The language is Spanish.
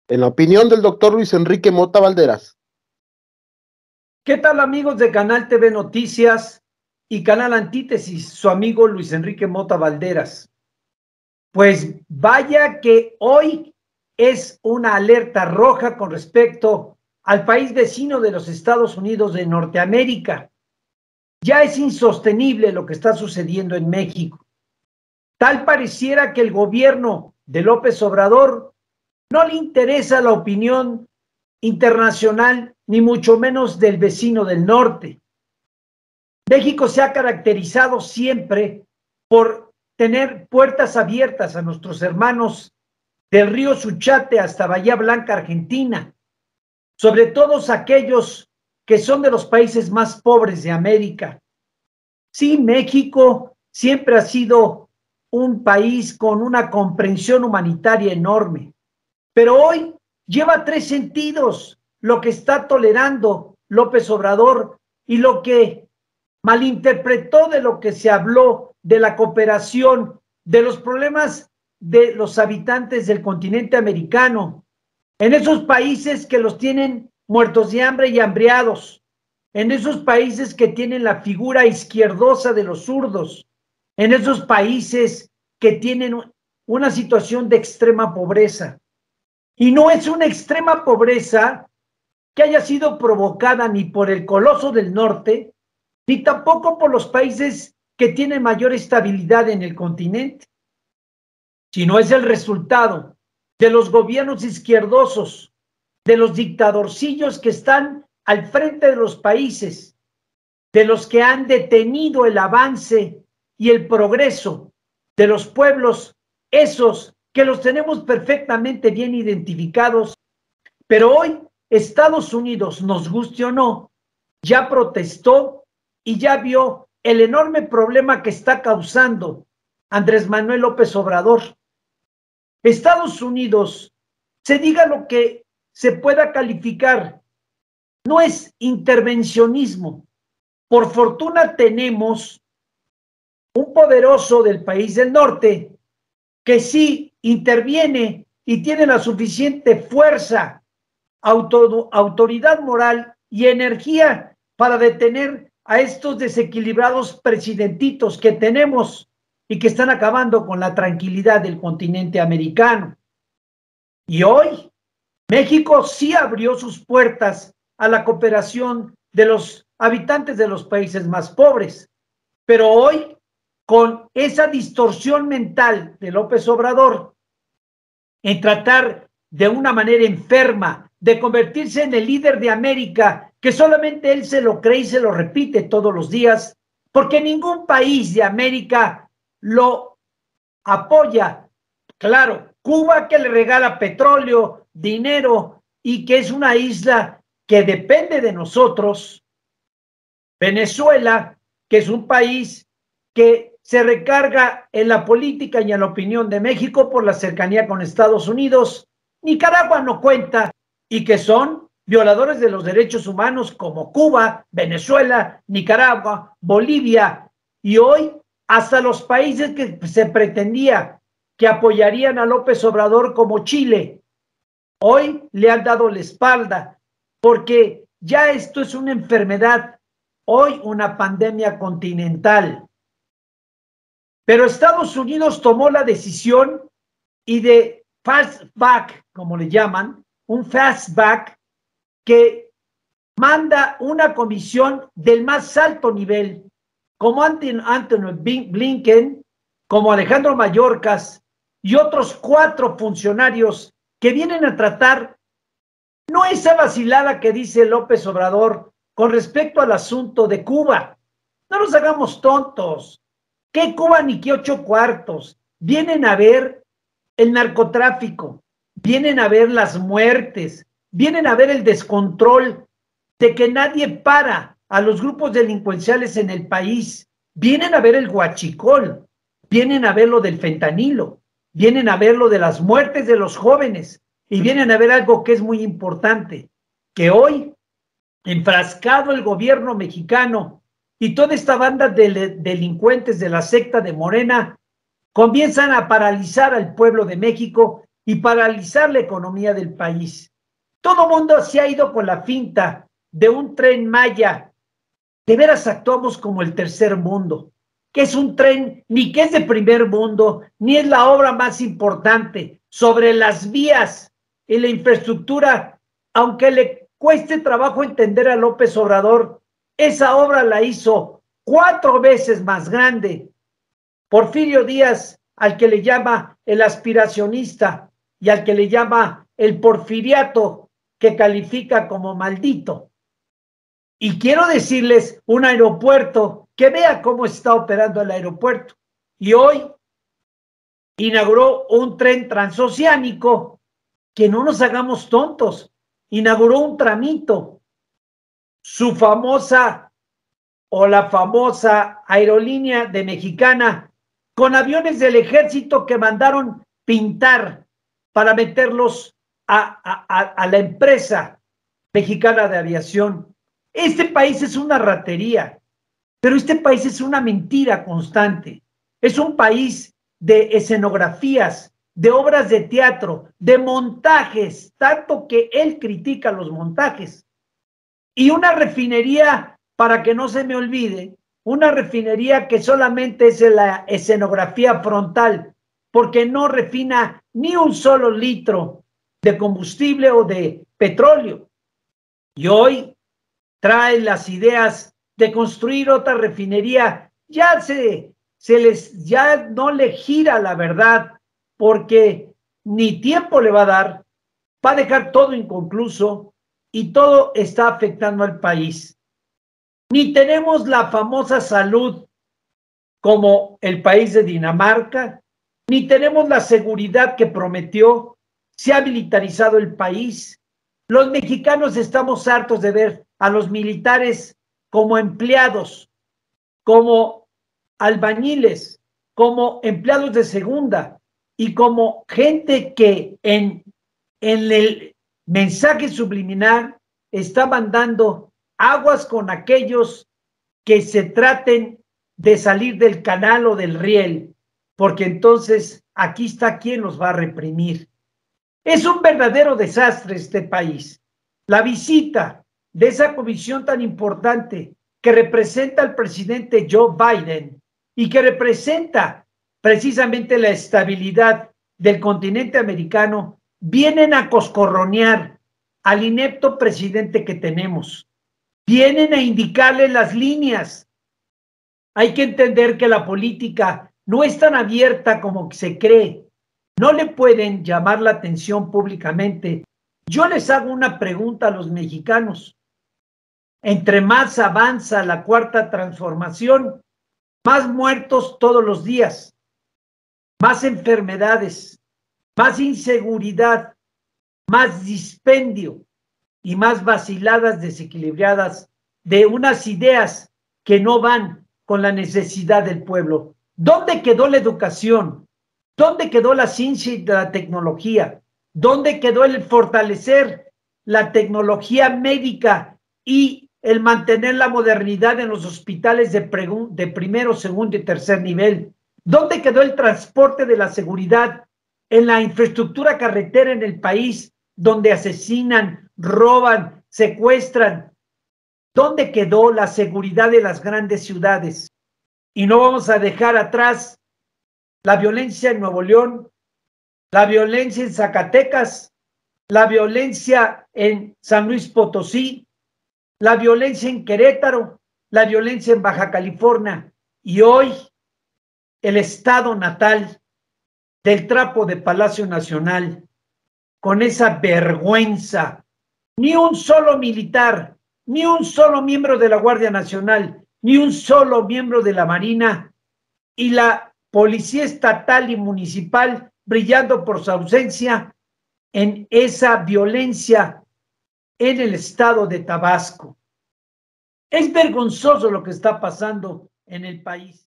En la opinión del doctor Luis Enrique Mota Valderas. ¿Qué tal, amigos de Canal TV Noticias y Canal Antítesis? Su amigo Luis Enrique Mota Valderas. Pues vaya que hoy es una alerta roja con respecto al país vecino de los Estados Unidos de Norteamérica. Ya es insostenible lo que está sucediendo en México. Tal pareciera que el gobierno de López Obrador no le interesa la opinión internacional, ni mucho menos del vecino del norte. México se ha caracterizado siempre por tener puertas abiertas a nuestros hermanos del río Suchate hasta Bahía Blanca, Argentina, sobre todo aquellos que son de los países más pobres de América. Sí, México siempre ha sido un país con una comprensión humanitaria enorme, pero hoy lleva tres sentidos lo que está tolerando López Obrador y lo que malinterpretó de lo que se habló de la cooperación, de los problemas de los habitantes del continente americano, en esos países que los tienen muertos de hambre y hambriados, en esos países que tienen la figura izquierdosa de los zurdos, en esos países que tienen una situación de extrema pobreza. Y no es una extrema pobreza que haya sido provocada ni por el Coloso del Norte, ni tampoco por los países que tienen mayor estabilidad en el continente, sino es el resultado de los gobiernos izquierdosos, de los dictadorcillos que están al frente de los países, de los que han detenido el avance y el progreso de los pueblos, esos que los tenemos perfectamente bien identificados. Pero hoy Estados Unidos, nos guste o no, ya protestó y ya vio el enorme problema que está causando Andrés Manuel López Obrador. Estados Unidos, se diga lo que se pueda calificar, no es intervencionismo. Por fortuna tenemos un poderoso del país del norte que sí interviene y tiene la suficiente fuerza, autoridad moral y energía para detener a estos desequilibrados presidentitos que tenemos y que están acabando con la tranquilidad del continente americano. Y hoy México sí abrió sus puertas a la cooperación de los habitantes de los países más pobres, pero hoy, con esa distorsión mental de López Obrador en tratar de una manera enferma de convertirse en el líder de América, que solamente él se lo cree y se lo repite todos los días, porque ningún país de América lo apoya. Claro, Cuba, que le regala petróleo, dinero y que es una isla que depende de nosotros. Venezuela, que es un país que se recarga en la política y en la opinión de México por la cercanía con Estados Unidos. Nicaragua no cuenta, y que son violadores de los derechos humanos como Cuba, Venezuela, Nicaragua, Bolivia, y hoy hasta los países que se pretendía que apoyarían a López Obrador como Chile, hoy le han dado la espalda, porque ya esto es una enfermedad, hoy una pandemia continental. Pero Estados Unidos tomó la decisión y de fastback, como le llaman, un fastback que manda una comisión del más alto nivel, como Anthony Blinken, como Alejandro Mayorkas y otros 4 funcionarios que vienen a tratar no esa vacilada que dice López Obrador con respecto al asunto de Cuba. No nos hagamos tontos. ¿Qué Cuba ni qué 8 cuartos? Vienen a ver el narcotráfico, vienen a ver las muertes, vienen a ver el descontrol de que nadie para a los grupos delincuenciales en el país, vienen a ver el huachicol, vienen a ver lo del fentanilo, vienen a ver lo de las muertes de los jóvenes y vienen a ver algo que es muy importante, que hoy, enfrascado el gobierno mexicano y toda esta banda de delincuentes de la secta de Morena, comienzan a paralizar al pueblo de México y paralizar la economía del país. Todo mundo se ha ido con la finta de un Tren Maya. De veras actuamos como el tercer mundo, que es un tren ni que es de primer mundo, ni es la obra más importante sobre las vías y la infraestructura, aunque le cueste trabajo entender a López Obrador, esa obra la hizo 4 veces más grande Porfirio Díaz, al que le llama el aspiracionista y al que le llama el porfiriato, que califica como maldito. Y quiero decirles, un aeropuerto, que vea cómo está operando el aeropuerto. Y hoy inauguró un tren transoceánico, que no nos hagamos tontos, inauguró un tramito. Su famosa o la famosa aerolínea de Mexicana, con aviones del ejército que mandaron pintar para meterlos a la empresa mexicana de aviación. Este país es una ratería, pero este país es una mentira constante. Es un país de escenografías, de obras de teatro, de montajes, tanto que él critica los montajes. Y una refinería, para que no se me olvide, una refinería que solamente es la escenografía frontal, porque no refina ni un solo litro de combustible o de petróleo. Y hoy trae las ideas de construir otra refinería. Ya ya no le gira la verdad, porque ni tiempo le va a dar, va a dejar todo inconcluso y todo está afectando al país. Ni tenemos la famosa salud como el país de Dinamarca, ni tenemos la seguridad que prometió. Se ha militarizado el país. Los mexicanos estamos hartos de ver a los militares como empleados, como albañiles, como empleados de segunda y como gente que en el mensaje subliminal está mandando aguas con aquellos que se traten de salir del canal o del riel, porque entonces aquí está quien los va a reprimir. Es un verdadero desastre este país. La visita de esa comisión tan importante que representa al presidente Joe Biden y que representa precisamente la estabilidad del continente americano, vienen a coscorronear al inepto presidente que tenemos. Vienen a indicarle las líneas. Hay que entender que la política no es tan abierta como se cree. No le pueden llamar la atención públicamente. Yo les hago una pregunta a los mexicanos. Entre más avanza la cuarta transformación, más muertos todos los días, más enfermedades, más inseguridad, más dispendio y más vaciladas desequilibradas de unas ideas que no van con la necesidad del pueblo. ¿Dónde quedó la educación? ¿Dónde quedó la ciencia y la tecnología? ¿Dónde quedó el fortalecer la tecnología médica y el mantener la modernidad en los hospitales de primero, segundo y tercer nivel? ¿Dónde quedó el transporte de la seguridad en la infraestructura carretera en el país, donde asesinan, roban, secuestran? ¿Dónde quedó la seguridad de las grandes ciudades? Y no vamos a dejar atrás la violencia en Nuevo León, la violencia en Zacatecas, la violencia en San Luis Potosí, la violencia en Querétaro, la violencia en Baja California y hoy el estado natal del trapo de Palacio Nacional, con esa vergüenza. Ni un solo militar, ni un solo miembro de la Guardia Nacional, ni un solo miembro de la Marina y la Policía Estatal y Municipal brillando por su ausencia en esa violencia en el estado de Tabasco. Es vergonzoso lo que está pasando en el país.